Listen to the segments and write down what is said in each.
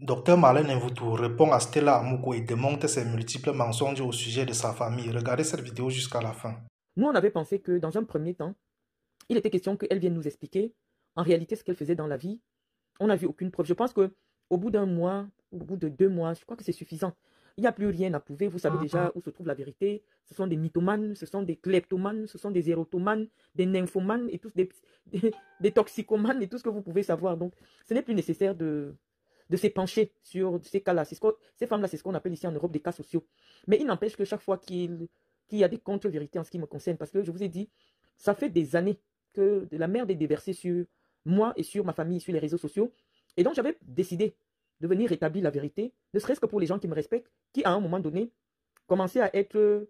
Docteur Marlène Mvutu répond à Stella Amuko et démonte ses multiples mensonges au sujet de sa famille. Regardez cette vidéo jusqu'à la fin. Nous, on avait pensé que dans un premier temps, il était question qu'elle vienne nous expliquer en réalité ce qu'elle faisait dans la vie. On n'a vu aucune preuve. Je pense qu'au bout d'un mois, au bout de 2 mois, je crois que c'est suffisant. Il n'y a plus rien à prouver. Vous savez déjà où se trouve la vérité. Ce sont des mythomanes, ce sont des kleptomanes, ce sont des érotomanes, des nymphomanes et tous des toxicomanes et tout ce que vous pouvez savoir. Donc, ce n'est plus nécessaire de s'épancher sur ces cas-là. Ces femmes-là, c'est ce qu'on appelle ici en Europe des cas sociaux. Mais il n'empêche que chaque fois qu'il y a des contre-vérités en ce qui me concerne, parce que je vous ai dit, ça fait des années que de la merde est déversée sur moi et sur ma famille, sur les réseaux sociaux. Et donc, j'avais décidé de venir rétablir la vérité, ne serait-ce que pour les gens qui me respectent, qui, à un moment donné, commençaient à être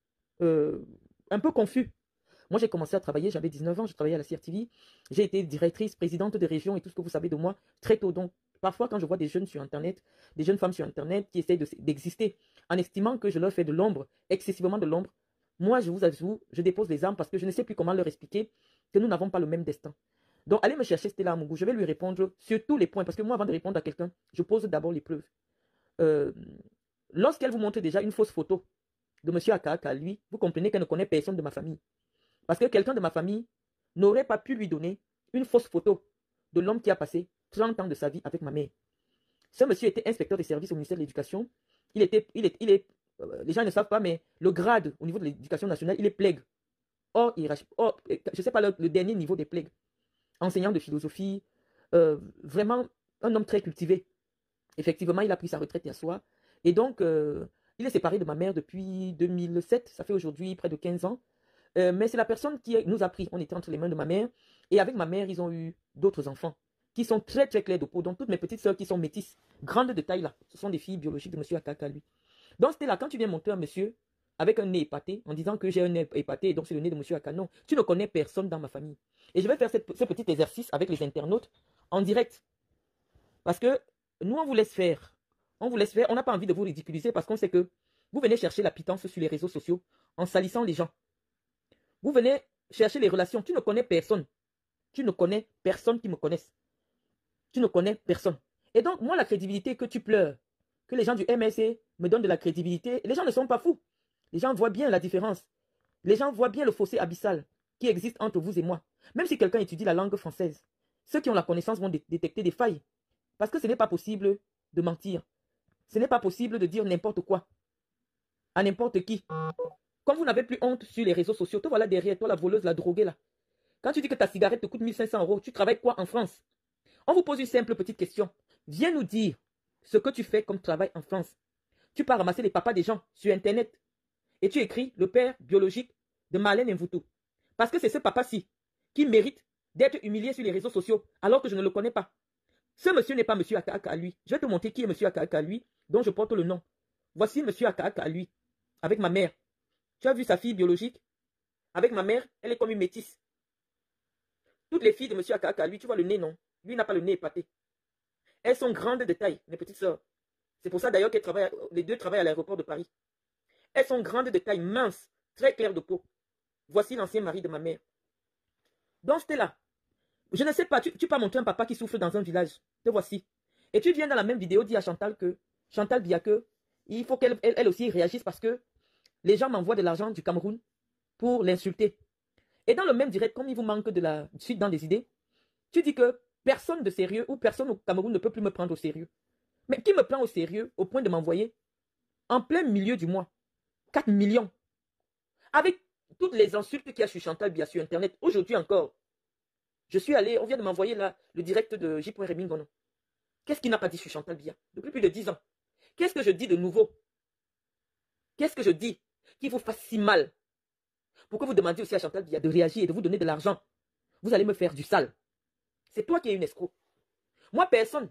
un peu confus. Moi, j'ai commencé à travailler, j'avais 19 ans, je travaillais à la CRTV. J'ai été directrice, présidente de région et tout ce que vous savez de moi très tôt. Donc, parfois, quand je vois des jeunes sur Internet, des jeunes femmes sur Internet qui essayent d'exister en estimant que je leur fais de l'ombre, excessivement de l'ombre, moi, je vous avoue, je dépose les armes parce que je ne sais plus comment leur expliquer que nous n'avons pas le même destin. Donc, allez me chercher Stella Amougou. Je vais lui répondre sur tous les points. Parce que moi, avant de répondre à quelqu'un, je pose d'abord les preuves. Lorsqu'elle vous montre déjà une fausse photo de M. Akaka, lui, vous comprenez qu'elle ne connaît personne de ma famille. Parce que quelqu'un de ma famille n'aurait pas pu lui donner une fausse photo de l'homme qui a passé 30 ans de sa vie avec ma mère. Ce monsieur était inspecteur des services au ministère de l'Éducation. Les gens ne savent pas, mais le grade au niveau de l'Éducation nationale, il est plègue. Or, je ne sais pas le dernier niveau des plègues. Enseignant de philosophie, vraiment un homme très cultivé. Effectivement, il a pris sa retraite hier soir. Et donc, il est séparé de ma mère depuis 2007. Ça fait aujourd'hui près de 15 ans. Mais c'est la personne qui nous a pris. On était entre les mains de ma mère. Et avec ma mère, ils ont eu d'autres enfants qui sont très très clairs de peau. Donc, toutes mes petites sœurs qui sont métisses, grandes de taille là, ce sont des filles biologiques de M. Akaka, lui. Donc, c'était là, quand tu viens montrer un monsieur avec un nez épaté, en disant que j'ai un nez épaté, et donc c'est le nez de M. Akaka, non, tu ne connais personne dans ma famille. Et je vais faire ce petit exercice avec les internautes en direct. Parce que nous, on vous laisse faire. On vous laisse faire. On n'a pas envie de vous ridiculiser parce qu'on sait que vous venez chercher la pitance sur les réseaux sociaux en salissant les gens. Vous venez chercher les relations. Tu ne connais personne. Tu ne connais personne qui me connaisse. Tu ne connais personne. Et donc, moi, la crédibilité que tu pleures, que les gens du MSC me donnent de la crédibilité, les gens ne sont pas fous. Les gens voient bien la différence. Les gens voient bien le fossé abyssal qui existe entre vous et moi. Même si quelqu'un étudie la langue française, ceux qui ont la connaissance vont détecter des failles. Parce que ce n'est pas possible de mentir. Ce n'est pas possible de dire n'importe quoi à n'importe qui. Comme vous n'avez plus honte sur les réseaux sociaux, toi voilà derrière, toi la voleuse, la droguée là. Quand tu dis que ta cigarette te coûte 1500 euros, tu travailles quoi en France? On vous pose une simple petite question. Viens nous dire ce que tu fais comme travail en France. Tu pars ramasser les papas des gens sur Internet et tu écris le père biologique de Marlène Mvutu. Parce que c'est ce papa-ci qui mérite d'être humilié sur les réseaux sociaux alors que je ne le connais pas. Ce monsieur n'est pas monsieur Akaka lui. Je vais te montrer qui est monsieur Akaka lui, dont je porte le nom. Voici monsieur Akaka lui, avec ma mère. Tu as vu sa fille biologique? Avec ma mère, elle est comme une métisse. Toutes les filles de monsieur Akaka lui, tu vois le nez, non? Lui n'a pas le nez épaté. Elles sont grandes de taille, mes petites sœurs. C'est pour ça d'ailleurs qu'elles les deux travaillent à l'aéroport de Paris. Elles sont grandes de taille, minces, très claires de peau. Voici l'ancien mari de ma mère. Donc c'était là. Je ne sais pas, tu peux montrer un papa qui souffre dans un village. Te voici. Et tu viens dans la même vidéo dire à Chantal Biya que il faut qu'elle aussi réagisse parce que les gens m'envoient de l'argent du Cameroun pour l'insulter. Et dans le même direct, comme il vous manque de la suite dans les idées, tu dis que personne de sérieux ou personne au Cameroun ne peut plus me prendre au sérieux. Mais qui me prend au sérieux au point de m'envoyer en plein milieu du mois 4 millions avec toutes les insultes qu'il y a sur Chantal Biya sur Internet aujourd'hui encore. Je suis allé, on vient de m'envoyer là le direct de J. Remingono. Qu'est-ce qu'il n'a pas dit sur Chantal Biya depuis plus de 10 ans? Qu'est-ce que je dis de nouveau? Qu'est-ce que je dis qui vous fasse si mal? Pourquoi vous demandez aussi à Chantal Biya de réagir et de vous donner de l'argent? Vous allez me faire du sale. C'est toi qui es une escroc. Moi, personne.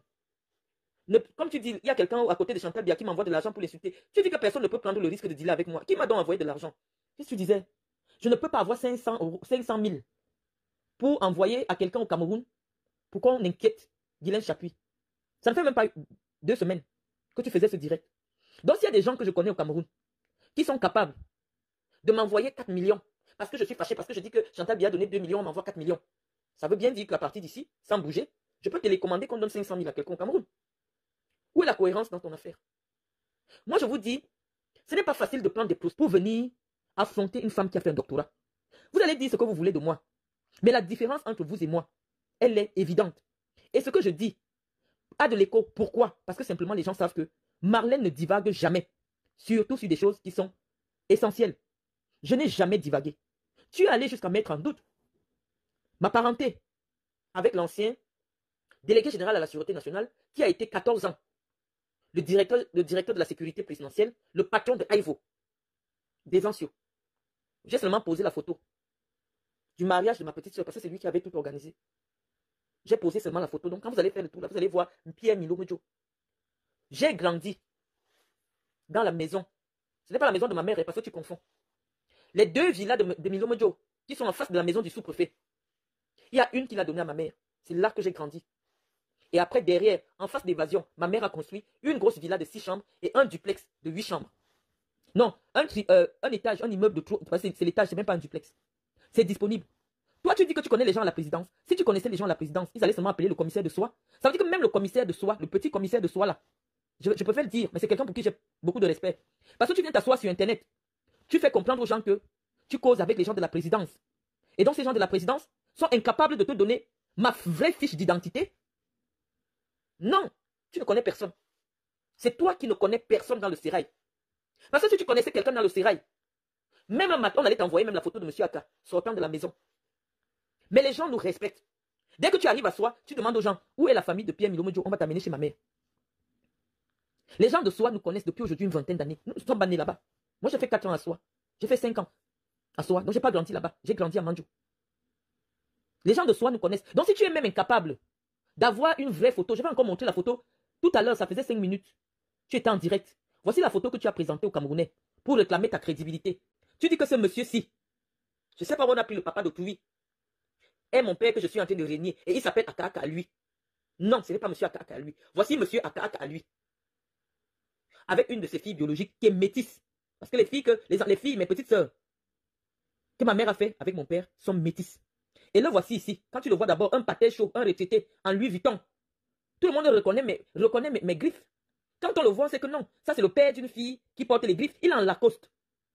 Comme tu dis, il y a quelqu'un à côté de Chantal Biya qui m'envoie de l'argent pour l'insulter. Tu dis que personne ne peut prendre le risque de dealer avec moi. Qui m'a donc envoyé de l'argent? Qu'est-ce que tu disais? Je ne peux pas avoir 500 000 pour envoyer à quelqu'un au Cameroun pour qu'on inquiète Guylaine Chapuis. Ça ne fait même pas 2 semaines que tu faisais ce direct. Donc, s'il y a des gens que je connais au Cameroun qui sont capables de m'envoyer 4 millions parce que je suis fâché, parce que je dis que Chantal Biya a donné 2 millions, on m'envoie 4 millions. Ça veut bien dire qu'à partir d'ici, sans bouger, je peux télécommander qu'on donne 500 000 à quelqu'un au Cameroun. Où est la cohérence dans ton affaire? Moi, je vous dis, ce n'est pas facile de prendre des pauses pour venir affronter une femme qui a fait un doctorat. Vous allez dire ce que vous voulez de moi. Mais la différence entre vous et moi, elle est évidente. Et ce que je dis a de l'écho. Pourquoi? Parce que simplement les gens savent que Marlène ne divague jamais. Surtout sur des choses qui sont essentielles. Je n'ai jamais divagué. Tu es allé jusqu'à mettre en doute ma parenté avec l'ancien délégué général à la Sûreté nationale qui a été 14 ans le directeur de la sécurité présidentielle, le patron de Aivo, des Anciaux. J'ai seulement posé la photo du mariage de ma petite soeur parce que c'est lui qui avait tout organisé. J'ai posé seulement la photo. Donc quand vous allez faire le tour, là, vous allez voir Pierre Milo Medjo. J'ai grandi dans la maison. Ce n'est pas la maison de ma mère, parce que tu confonds. Les deux villas de Milo Medjo qui sont en face de la maison du sous-préfet. Il y a une qu'il a donnée à ma mère. C'est là que j'ai grandi. Et après, derrière, en face d'évasion, ma mère a construit une grosse villa de 6 chambres et un duplex de 8 chambres. Non, un étage, un immeuble de trop. C'est l'étage, c'est même pas un duplex. C'est disponible. Toi, tu dis que tu connais les gens à la présidence. Si tu connaissais les gens à la présidence, ils allaient seulement appeler le commissaire de soi. Ça veut dire que même le commissaire de soi, le petit commissaire de soi là, je préfère le dire, mais c'est quelqu'un pour qui j'ai beaucoup de respect. Parce que tu viens t'asseoir sur Internet. Tu fais comprendre aux gens que tu causes avec les gens de la présidence. Et donc, ces gens de la présidence sont incapables de te donner ma vraie fiche d'identité. Non, tu ne connais personne. C'est toi qui ne connais personne dans le sérail. Parce que si tu connaissais quelqu'un dans le sérail, même un matin, on allait t'envoyer même la photo de M. Aka sortant de la maison. Mais les gens nous respectent. Dès que tu arrives à soi, tu demandes aux gens, où est la famille de Pierre Milo Medjo? On va t'amener chez ma mère. Les gens de Soi nous connaissent depuis aujourd'hui une vingtaine d'années. Nous sommes nés là-bas. Moi, j'ai fait 4 ans à Soi. J'ai fait 5 ans à Soi. Donc, je n'ai pas grandi là-bas. J'ai grandi à Manjou. Les gens de Soi nous connaissent. Donc, si tu es même incapable d'avoir une vraie photo, je vais encore montrer la photo. Tout à l'heure, ça faisait 5 minutes. Tu étais en direct. Voici la photo que tu as présentée aux Camerounais pour réclamer ta crédibilité. Tu dis que ce monsieur-ci, je ne sais pas où on a pris le papa d'Otouvi, est mon père que je suis en train de régner et il s'appelle Aka à lui. Non, ce n'est pas monsieur Aka à lui. Voici monsieur Aka à lui. Avec une de ses filles biologiques qui est métisse. Parce que les filles, mes petites sœurs, que ma mère a fait avec mon père, sont métisses. Et le voici ici. Quand tu le vois d'abord, un pâté chaud, un retraité en Louis Vuitton. Tout le monde reconnaît mes griffes. Quand on le voit, c'est que non. Ça, c'est le père d'une fille qui porte les griffes. Il est en Lacoste.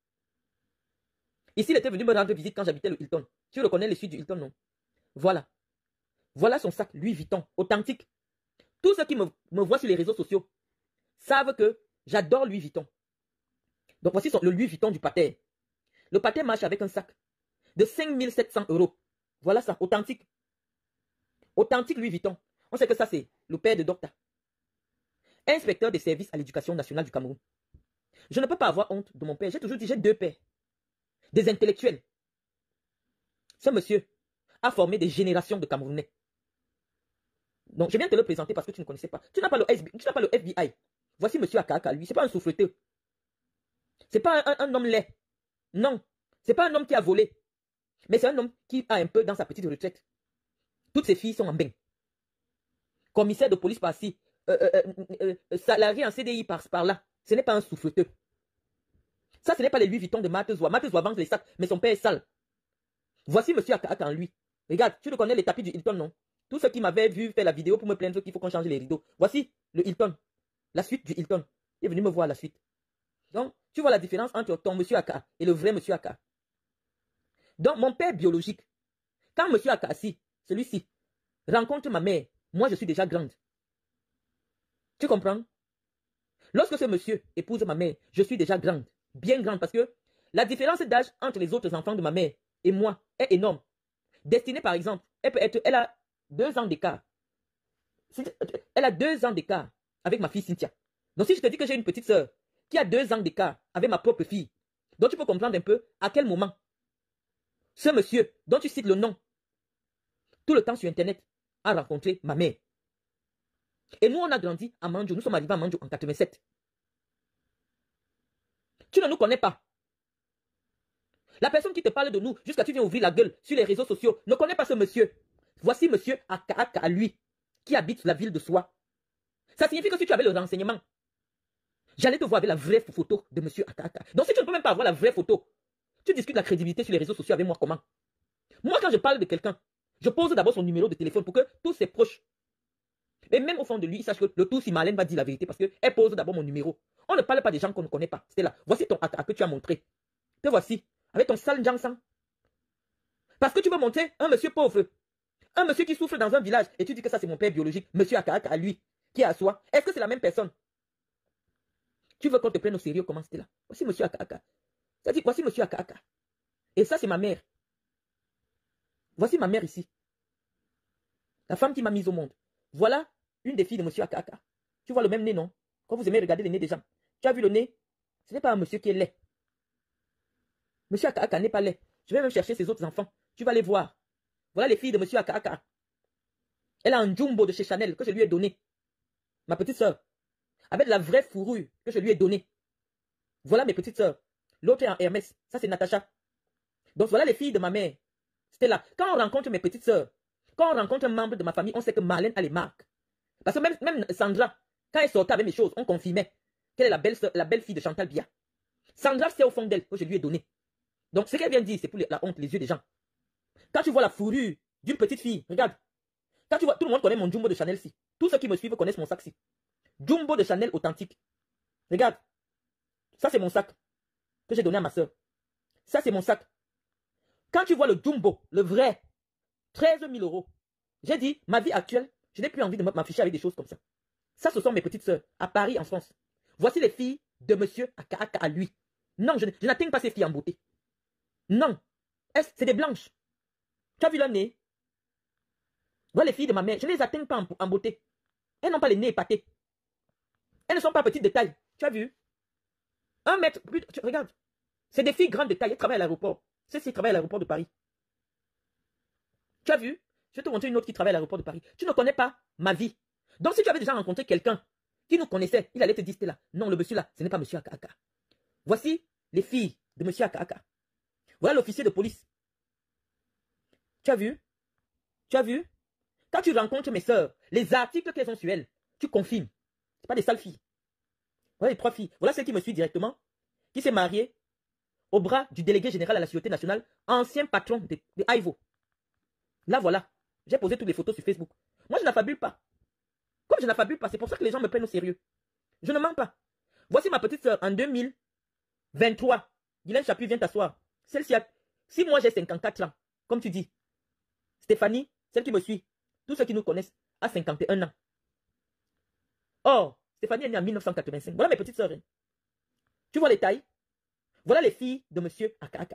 Ici, il était venu me rendre visite quand j'habitais le Hilton. Tu reconnais les suites du Hilton, non? Voilà. Voilà son sac Louis Vuitton, authentique. Tous ceux qui me voient sur les réseaux sociaux savent que j'adore Louis Vuitton. Donc voici le Louis Vuitton du pâté. Le pâté marche avec un sac de 5 700 €. Voilà ça, authentique. Authentique Louis Vuitton. On sait que ça, c'est le père de Docta. Inspecteur des services à l'éducation nationale du Cameroun. Je ne peux pas avoir honte de mon père. J'ai toujours dit, j'ai 2 pères. Des intellectuels. Ce monsieur a formé des générations de Camerounais. Donc, je viens te le présenter parce que tu ne connaissais pas. Tu n'as pas le FBI. Voici monsieur Akaka, lui. Ce n'est pas un souffleteur. Ce n'est pas un homme laid. Non. Ce n'est pas un homme qui a volé. Mais c'est un homme qui a un peu dans sa petite retraite. Toutes ses filles sont en bain. Commissaire de police par-ci. Salarié en CDI par-là. Ce n'est pas un souffleteur. Ça, ce n'est pas les Louis Vuitton de Matezoa. Matezoa vend les sacs, mais son père est sale. Voici monsieur Akaka en lui. Regarde, tu le connais les tapis du Hilton, non? Tous ceux qui m'avaient vu faire la vidéo pour me plaindre qu'il faut qu'on change les rideaux. Voici le Hilton. La suite du Hilton. Il est venu me voir la suite. Donc, tu vois la différence entre ton monsieur Aka et le vrai monsieur Aka. Donc, mon père biologique, quand monsieur Akassi, celui-ci, rencontre ma mère, moi je suis déjà grande. Tu comprends? Lorsque ce monsieur épouse ma mère, je suis déjà grande. Bien grande parce que la différence d'âge entre les autres enfants de ma mère et moi est énorme. Destinée, par exemple, elle a 2 ans d'écart. Elle a 2 ans d'écart avec ma fille Cynthia. Donc si je te dis que j'ai une petite sœur qui a 2 ans d'écart avec ma propre fille, donc tu peux comprendre un peu à quel moment ce monsieur dont tu cites le nom tout le temps sur Internet a rencontré ma mère. Et nous, on a grandi à Manjou. Nous sommes arrivés à Manjou en 87. Tu ne nous connais pas. La personne qui te parle de nous, jusqu'à tu viens ouvrir la gueule sur les réseaux sociaux, ne connaît pas ce monsieur. Voici monsieur Aka à lui, qui habite la ville de Soi. Ça signifie que si tu avais le renseignement, j'allais te voir avec la vraie photo de monsieur Aka. Donc si tu ne peux même pas avoir la vraie photo, tu discutes la crédibilité sur les réseaux sociaux avec moi comment? Moi, quand je parle de quelqu'un, je pose d'abord son numéro de téléphone pour que tous ses proches Et même au fond de lui, il sache que le tout si Marlène va dire la vérité parce qu'elle pose d'abord mon numéro. On ne parle pas des gens qu'on ne connaît pas. C'était là. Voici ton aka que tu as montré. Te voici. Avec ton sale Jansan. Parce que tu veux montrer un monsieur pauvre. Un monsieur qui souffre dans un village. Et tu dis que ça c'est mon père biologique. Monsieur aka à lui. Qui est à soi. Est-ce que c'est la même personne? Tu veux qu'on te prenne au sérieux? Comment c'était là? Voici monsieur aka. Ça dit voici monsieur aka. Et ça c'est ma mère. Voici ma mère ici. La femme qui m'a mise au monde. Voilà une des filles de monsieur aka. Tu vois le même nez, non? Quand vous aimez regarder les nez des gens. Tu as vu le nez? Ce n'est pas un monsieur qui est laid. Monsieur aka n'est pas laid. Je vais même chercher ses autres enfants. Tu vas les voir. Voilà les filles de monsieur aka. Elle a un jumbo de chez Chanel que je lui ai donné. Ma petite soeur. Avec la vraie fourrure que je lui ai donnée. Voilà mes petites soeurs. L'autre est en Hermès. Ça c'est Natacha. Donc voilà les filles de ma mère. C'était là. Quand on rencontre mes petites soeurs, quand on rencontre un membre de ma famille, on sait que Marlène a les marques. Parce que même Sandra, quand elle sortait avec mes choses, on confirmait qu'elle est la belle fille de Chantal Bia. Sandra, c'est au fond d'elle que je lui ai donné. Donc ce qu'elle vient de dire, c'est pour la honte, les yeux des gens. Quand tu vois la fourrure d'une petite fille, regarde. Quand tu vois, tout le monde connaît mon jumbo de Chanel-ci. Tous ceux qui me suivent connaissent mon sac-ci. Jumbo de Chanel authentique. Regarde. Ça, c'est mon sac que j'ai donné à ma soeur. Ça, c'est mon sac. Quand tu vois le jumbo, le vrai, 13 000 €. J'ai dit, ma vie actuelle, je n'ai plus envie de m'afficher avec des choses comme ça. Ça, ce sont mes petites soeurs, à Paris, en France. Voici les filles de monsieur aka à lui. Non, je n'atteins pas ces filles en beauté. Non. C'est des blanches. Tu as vu leur nez? Voilà les filles de ma mère. Je ne les atteins pas en beauté. Elles n'ont pas les nez épatés. Elles ne sont pas petites de taille. Tu as vu? 1 mètre. Regarde. C'est des filles grandes de taille. Elles travaillent à l'aéroport. Celle-ci travaille à l'aéroport de Paris. Tu as vu? Je vais te montrer une autre qui travaille à l'aéroport de Paris. Tu ne connais pas ma vie. Donc si tu avais déjà rencontré quelqu'un qui nous connaissait, il allait te dire, c'était là. Non, le monsieur là, ce n'est pas monsieur aka. Voici les filles de monsieur aka. Voilà l'officier de police. Tu as vu? Tu as vu? Quand tu rencontres mes sœurs, les articles qu'elles ont sur elles, tu confirmes. Ce n'est pas des sales filles. Voilà les 3 filles. Voilà celle qui me suit directement, qui s'est mariée au bras du délégué général à la Sûreté nationale, ancien patron de Aivo. Là, voilà. J'ai posé toutes les photos sur Facebook. Moi, je n'affabule pas. Comme je n'affabule pas, c'est pour ça que les gens me prennent au sérieux. Je ne mens pas. Voici ma petite sœur en 2023. Guylaine Chapuis, viens t'asseoir. Celle-ci a... Si moi j'ai 54 ans, comme tu dis, Stéphanie, celle qui me suit, tous ceux qui nous connaissent, a 51 ans. Or, Stéphanie est née en 1985. Voilà mes petites sœurs. Hein. Tu vois les tailles? Voilà les filles de monsieur aka.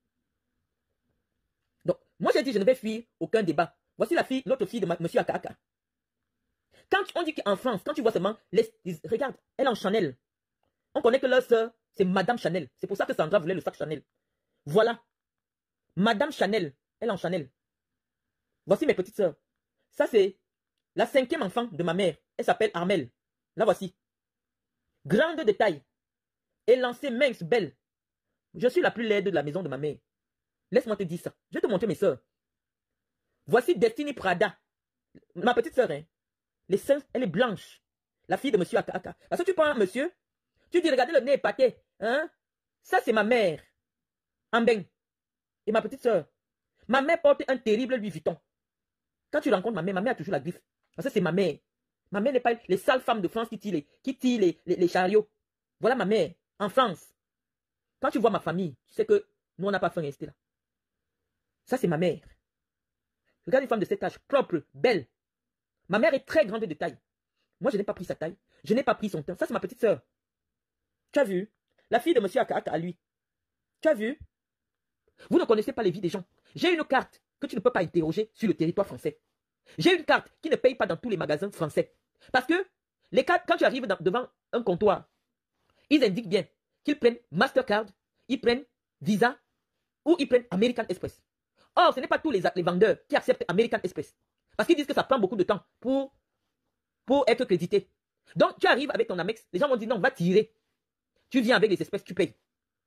Donc, moi j'ai dit je ne vais fuir aucun débat. Voici l'autre fille de monsieur aka. Quand on dit qu'en France, quand tu vois seulement, regarde, elle est en Chanel. On connaît que leur sœur, c'est Madame Chanel. C'est pour ça que Sandra voulait le sac Chanel. Voilà. Madame Chanel, elle est en Chanel. Voici mes petites sœurs. Ça, c'est la 5e enfant de ma mère. Elle s'appelle Armelle. La voici. Grande de taille. Élancée, mince, belle. Je suis la plus laide de la maison de ma mère. Laisse-moi te dire ça. Je vais te montrer mes sœurs. Voici Destiny Prada. Ma petite sœur, hein. Les seins, elle est blanche. La fille de monsieur aka. Parce que tu prends un monsieur, tu dis, regardez le nez épaté. Hein? Ça, c'est ma mère. Ambeng. Et ma petite sœur. Ma mère porte un terrible Louis Vuitton. Quand tu rencontres ma mère a toujours la griffe. Parce que c'est ma mère. Ma mère n'est pas les sales femmes de France qui tirent les chariots. Voilà ma mère, en France. Quand tu vois ma famille, tu sais que nous, on n'a pas faim rester là. Ça, c'est ma mère. Regarde une femme de cet âge, propre, belle. Ma mère est très grande de taille. Moi, je n'ai pas pris sa taille. Je n'ai pas pris son teint. Ça, c'est ma petite sœur. Tu as vu? La fille de monsieur aka à lui. Tu as vu? Vous ne connaissez pas les vies des gens. J'ai une carte que tu ne peux pas interroger sur le territoire français. J'ai une carte qui ne paye pas dans tous les magasins français. Parce que les cartes, quand tu arrives devant un comptoir, ils indiquent bien qu'ils prennent Mastercard, ils prennent Visa ou ils prennent American Express. Or, ce n'est pas tous les vendeurs qui acceptent American Express. Parce qu'ils disent que ça prend beaucoup de temps pour être crédité. Donc, tu arrives avec ton Amex, les gens vont dire non, on va tirer. Tu viens avec les espèces, tu payes.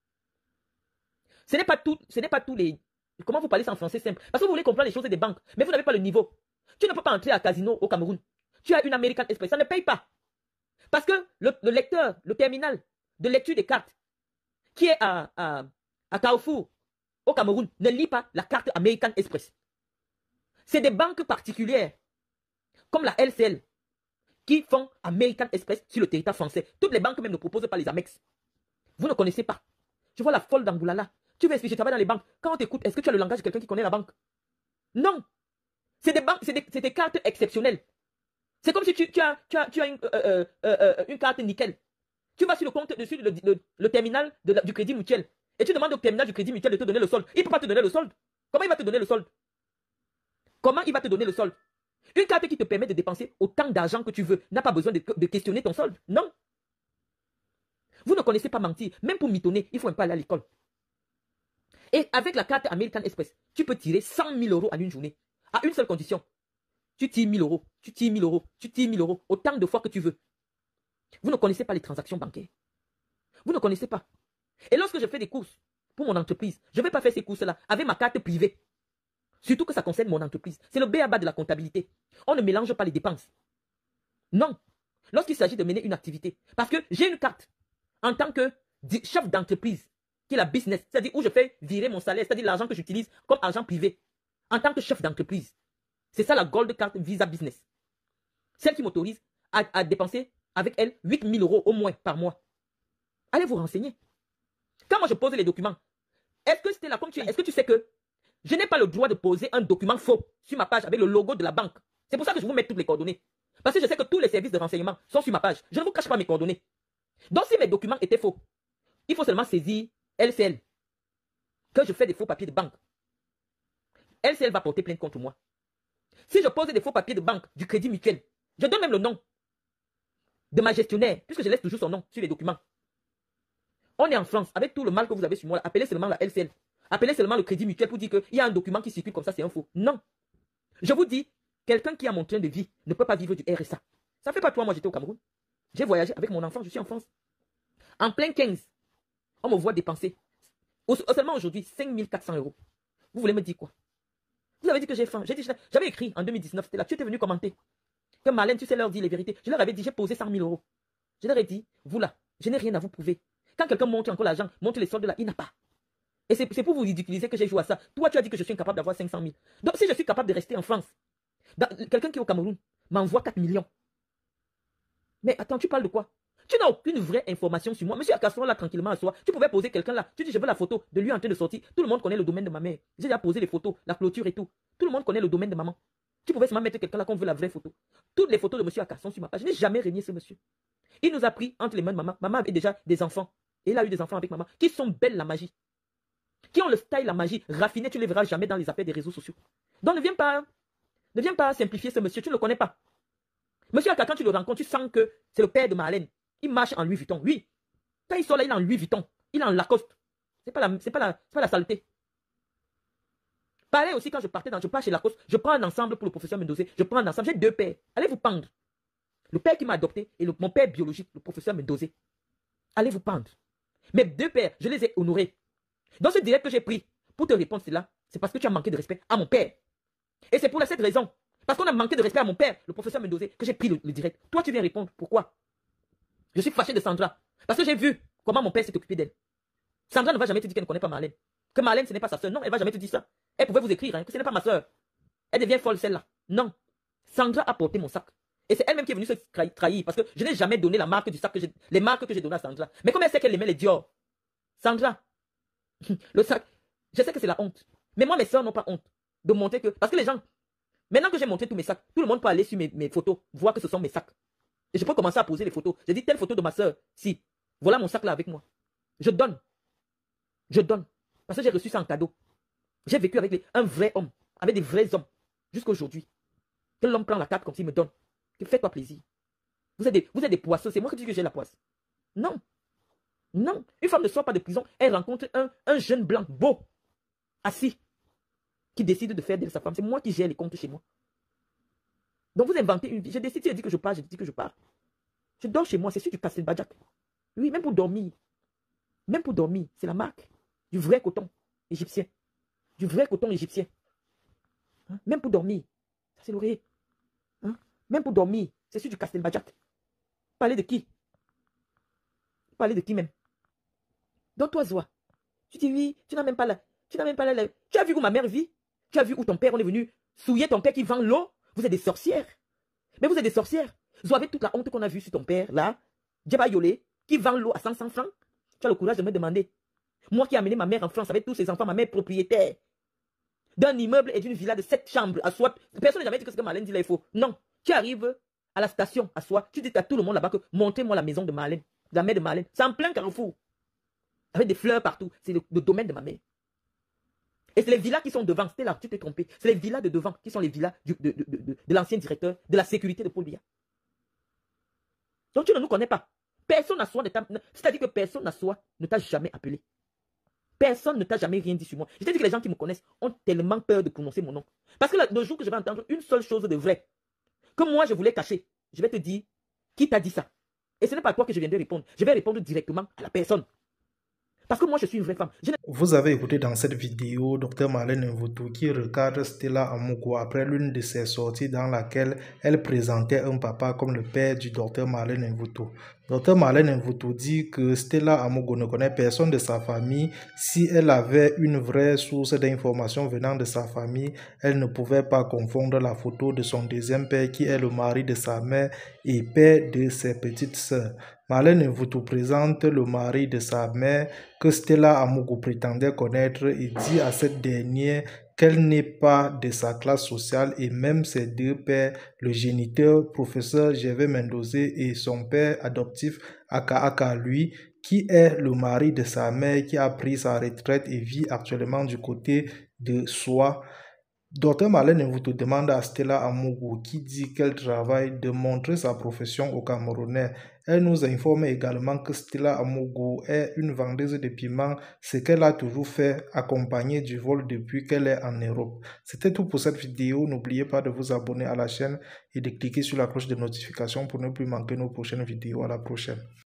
Ce n'est pas tous les... Comment vous parlez ça en français simple? Parce que vous voulez comprendre les choses des banques, mais vous n'avez pas le niveau. Tu ne peux pas entrer à Casino au Cameroun. Tu as une American Express, ça ne paye pas. Parce que le lecteur, le terminal de lecture des cartes, qui est à Carrefour, au Cameroun, ne lit pas la carte American Express. C'est des banques particulières, comme la LCL. qui font American Express sur le territoire français. Toutes les banques même ne proposent pas les Amex. Vous ne connaissez pas. Je vois la folle d'Angoulala. Tu veux expliquer, je travaille dans les banques. Quand on t'écoute, est-ce que tu as le langage de quelqu'un qui connaît la banque? Non. C'est des banques, c'est des cartes exceptionnelles. C'est comme si tu as une carte nickel. Tu vas sur le compte, dessus le terminal du Crédit Mutuel. Et tu demandes au terminal du Crédit Mutuel de te donner le solde. Il ne peut pas te donner le solde. Comment il va te donner le solde? Comment il va te donner le solde? Une carte qui te permet de dépenser autant d'argent que tu veux n'a pas besoin de questionner ton solde. Non. Vous ne connaissez pas mentir. Même pour mitonner, il faut un peu aller à l'école. Et avec la carte American Express, tu peux tirer 100 000 euros en une journée. À une seule condition. Tu tires 1000 euros, tu tires 1000 euros, tu tires 1000 euros, autant de fois que tu veux. Vous ne connaissez pas les transactions bancaires. Vous ne connaissez pas. Et lorsque je fais des courses pour mon entreprise, je ne vais pas faire ces courses-là avec ma carte privée. Surtout que ça concerne mon entreprise. C'est le b.a.-ba de la comptabilité. On ne mélange pas les dépenses. Non. Lorsqu'il s'agit de mener une activité. Parce que j'ai une carte en tant que chef d'entreprise, qui est la business, c'est-à-dire où je fais virer mon salaire, c'est-à-dire l'argent que j'utilise comme argent privé, en tant que chef d'entreprise. C'est ça la Gold Card Visa Business. Celle qui m'autorise à dépenser avec elle 8 000 euros au moins par mois. Allez vous renseigner. Quand moi je pose les documents, est-ce que c'était là comme tu es? Est-ce que tu sais que je n'ai pas le droit de poser un document faux sur ma page avec le logo de la banque? C'est pour ça que je vous mets toutes les coordonnées. Parce que je sais que tous les services de renseignement sont sur ma page. Je ne vous cache pas mes coordonnées. Donc si mes documents étaient faux, il faut seulement saisir LCL. Que je fais des faux papiers de banque. LCL va porter plainte contre moi. Si je pose des faux papiers de banque, du Crédit Mutuel, je donne même le nom de ma gestionnaire, puisque je laisse toujours son nom sur les documents. On est en France, avec tout le mal que vous avez sur moi, appelez seulement la LCL. Appelez seulement le Crédit Mutuel pour dire qu'il y a un document qui circule comme ça, c'est un faux. Non. Je vous dis, quelqu'un qui a mon train de vie ne peut pas vivre du RSA. Ça ne fait pas 3 mois, j'étais au Cameroun. J'ai voyagé avec mon enfant, je suis en France. En plein 15, on me voit dépenser, seulement aujourd'hui, 5 400 euros. Vous voulez me dire quoi? Vous avez dit que j'ai faim. J'avais écrit en 2019, c'était là, tu étais venu commenter. Que Marlène, tu sais leur dire les vérités. Je leur avais dit, j'ai posé 100 000 euros. Je leur ai dit, vous là, je n'ai rien à vous prouver. Quand quelqu'un montre encore l'argent, montre les soldes là, il n'a pas. Et c'est pour vous ridiculiser que j'ai joué à ça. Toi, tu as dit que je suis incapable d'avoir 500 000. Donc, si je suis capable de rester en France, quelqu'un qui est au Cameroun m'envoie 4 millions. Mais attends, tu parles de quoi? Tu n'as aucune vraie information sur moi. Monsieur Akasson, là, tranquillement à soi. Tu pouvais poser quelqu'un là. Tu dis, je veux la photo de lui en train de sortir. Tout le monde connaît le domaine de ma mère. J'ai déjà posé les photos, la clôture et tout. Tout le monde connaît le domaine de maman. Tu pouvais seulement mettre quelqu'un là qu'on veut la vraie photo. Toutes les photos de monsieur Akasson sur ma page. Je n'ai jamais régné ce monsieur. Il nous a pris entre les mains de maman. Maman avait déjà des enfants. Et il a eu des enfants avec maman. Qui sont belles la magie. Qui ont le style la magie. Raffiné, tu ne les verras jamais dans les affaires des réseaux sociaux. Donc ne viens pas simplifier ce monsieur. Tu ne le connais pas. Monsieur Akasson, quand tu le rencontres, tu sens que c'est le père de Marlène. Il marche en Louis Vuitton. Oui. Quand il sort là, il est en Louis Vuitton. Il est en Lacoste. C'est pas la saleté. Pareil aussi, quand je pars chez Lacoste, je prends un ensemble pour le professeur Mendoza. Je prends un ensemble. J'ai 2 pères. Allez vous pendre. Le père qui m'a adopté et mon père biologique, le professeur Mendoza. Allez vous pendre. Mes 2 pères, je les ai honorés. Dans ce direct que j'ai pris pour te répondre cela, c'est parce que tu as manqué de respect à mon père. Et c'est pour cette raison. Parce qu'on a manqué de respect à mon père, le professeur Mendoza, que j'ai pris le direct. Toi, tu viens répondre. Pourquoi? Je suis fâché de Sandra. Parce que j'ai vu comment mon père s'est occupé d'elle. Sandra ne va jamais te dire qu'elle ne connaît pas Marlène. Que Marlène, ce n'est pas sa soeur. Non, elle ne va jamais te dire ça. Elle pouvait vous écrire que ce n'est pas ma soeur. Elle devient folle, celle-là. Non. Sandra a porté mon sac. Et c'est elle-même qui est venue se trahir. Parce que je n'ai jamais donné la marque du sac, les marques que j'ai données à Sandra. Mais comment elle sait qu'elle aimait les Dior? Sandra, le sac, je sais que c'est la honte. Mais moi, mes soeurs n'ont pas honte de montrer que. Parce que les gens, maintenant que j'ai montré tous mes sacs, tout le monde peut aller sur mes photos, voir que ce sont mes sacs. Et je peux commencer à poser les photos. J'ai dit telle photo de ma soeur. Si, voilà mon sac là avec moi. Je donne. Je donne. Parce que j'ai reçu ça en cadeau. J'ai vécu avec un vrai homme, avec des vrais hommes, jusqu'à aujourd'hui. Que l'homme prend la carte comme s'il me donne. Fais-toi plaisir. Vous êtes des poissons. C'est moi qui dis que j'ai la poisse. Non. Non. Une femme ne sort pas de prison. Elle rencontre un jeune blanc beau, assis, qui décide de faire d'elle sa femme. C'est moi qui gère les comptes chez moi. Donc vous inventez une vie. J'ai décidé de dire que je pars, j'ai dit que je pars. Je dors chez moi, c'est sûr du Castel Bajak. Oui, même pour dormir. Même pour dormir, c'est la marque du vrai coton égyptien. Du vrai coton égyptien. Hein? Même pour dormir, ça c'est l'oreiller. Hein? Même pour dormir, c'est sûr du Castel Bajak. Parler de qui? Parler de qui même? Donc toi, Zoa, tu dis oui, tu n'as même pas là. Tu as vu où ma mère vit? Tu as vu où ton père, on est venu souiller ton père qui vend l'eau? Vous êtes des sorcières. Mais vous êtes des sorcières. Avec toute la honte qu'on a vue sur ton père, là, Djeba Yolé, qui vend l'eau à 500 francs, tu as le courage de me demander. Moi qui ai amené ma mère en France avec tous ses enfants, ma mère propriétaire d'un immeuble et d'une villa de 7 chambres à Soie. Personne n'a jamais dit que ce que Marlène dit là est faux. Non. Tu arrives à la station à Soie, tu dis à tout le monde là-bas que montrez-moi la maison de Marlène, de la mère de Marlène. C'est en plein carrefour. Avec des fleurs partout. C'est le domaine de ma mère. Et c'est les villas qui sont devant. C'était là, tu t'es trompé. C'est les villas de devant qui sont les villas de l'ancien directeur de la sécurité de Paul Biya. Donc tu ne nous connais pas. Personne à Soie ne t'a. C'est-à-dire que personne à Soie ne t'a jamais appelé. Personne ne t'a jamais rien dit sur moi. Je t'ai dit que les gens qui me connaissent ont tellement peur de prononcer mon nom. Parce que le jour que je vais entendre une seule chose de vrai, que moi je voulais cacher, je vais te dire, qui t'a dit ça? Et ce n'est pas à toi que je viendrai répondre. Je vais répondre directement à la personne. Parce que moi je suis une vraie femme. Vous avez écouté dans cette vidéo Dr Marlène Mvutu qui recadre Stella Amougou après l'une de ses sorties dans laquelle elle présentait un papa comme le père du Dr Marlène Mvutu. Dr Marlène Mvutu dit que Stella Amougou ne connaît personne de sa famille. Si elle avait une vraie source d'informations venant de sa famille, elle ne pouvait pas confondre la photo de son deuxième père qui est le mari de sa mère et père de ses petites sœurs. Marlène Mvutu présente le mari de sa mère que Stella Amougou prétendait connaître et dit à cette dernière qu'elle n'est pas de sa classe sociale et même ses deux pères, le géniteur professeur Gervais Mendozé et son père adoptif Aka lui, qui est le mari de sa mère qui a pris sa retraite et vit actuellement du côté de Soie. Dr Marlène Mvutu demande à Stella Amougou, qui dit qu'elle travaille, de montrer sa profession aux Camerounais. Elle nous informe également que Stella Amougou est une vendeuse de piments, ce qu'elle a toujours fait, accompagnée du vol depuis qu'elle est en Europe. C'était tout pour cette vidéo. N'oubliez pas de vous abonner à la chaîne et de cliquer sur la cloche de notification pour ne plus manquer nos prochaines vidéos. À la prochaine.